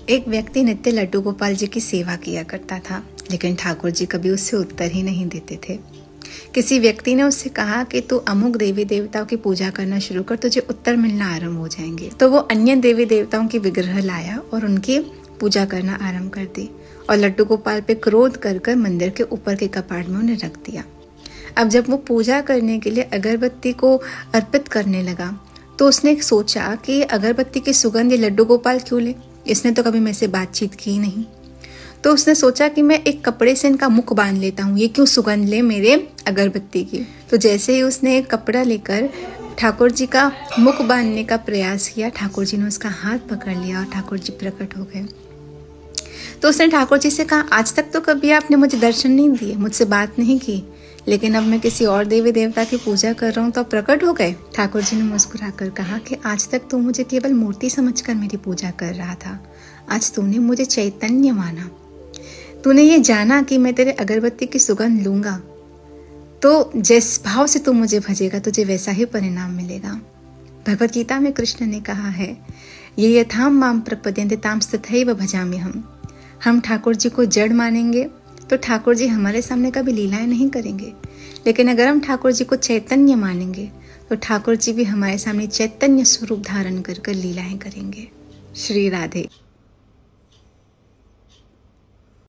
एक व्यक्ति नित्य लड्डू गोपाल जी की सेवा किया करता था, लेकिन ठाकुर जी कभी उससे उत्तर ही नहीं देते थे। किसी व्यक्ति ने उससे कहा कि तू अमुक देवी देवताओं की पूजा करना शुरू कर, तुझे उत्तर मिलना आरंभ हो जाएंगे। तो वो अन्य देवी देवताओं की विग्रह लाया और उनकी पूजा करना आरंभ कर दी और लड्डू गोपाल पे क्रोध कर मंदिर के ऊपर के कपाट में उन्हें रख दिया। अब जब वो पूजा करने के लिए अगरबत्ती को अर्पित करने लगा तो उसने सोचा कि अगरबत्ती की सुगंध ये लड्डू गोपाल क्यों ले, इसने तो कभी मेरे से बातचीत की नहीं। तो उसने सोचा कि मैं एक कपड़े से इनका मुख बांध लेता हूँ, ये क्यों सुगंध ले मेरे अगरबत्ती की। तो जैसे ही उसने एक कपड़ा लेकर ठाकुर जी का मुख बांधने का प्रयास किया, ठाकुर जी ने उसका हाथ पकड़ लिया और ठाकुर जी प्रकट हो गए। तो उसने ठाकुर जी से कहा, आज तक तो कभी आपने मुझे दर्शन नहीं दिए, मुझसे बात नहीं की, लेकिन अब मैं किसी और देवी देवता की पूजा कर रहा हूँ तो प्रकट हो गए। ठाकुर जी ने मुस्कुराकर कहा कि आज तक तो मुझे केवल मूर्ति समझकर मेरी पूजा कर रहा था, आज तूने मुझे चैतन्य माना, तूने ये जाना कि मैं तेरे अगरबत्ती की सुगंध लूंगा, तो जिस भाव से तू मुझे भजेगा तुझे वैसा ही परिणाम मिलेगा। भगवत गीता में कृष्ण ने कहा है, ये यथाम माम प्रपद्यन्ते ताम तथैव भजामि हम ठाकुर जी को जड़ मानेंगे तो ठाकुर जी हमारे सामने कभी लीलाएं नहीं करेंगे, लेकिन अगर हम ठाकुर जी को चैतन्य मानेंगे तो ठाकुर जी भी हमारे सामने चैतन्य स्वरूप धारण कर लीलाएं करेंगे। श्री राधे।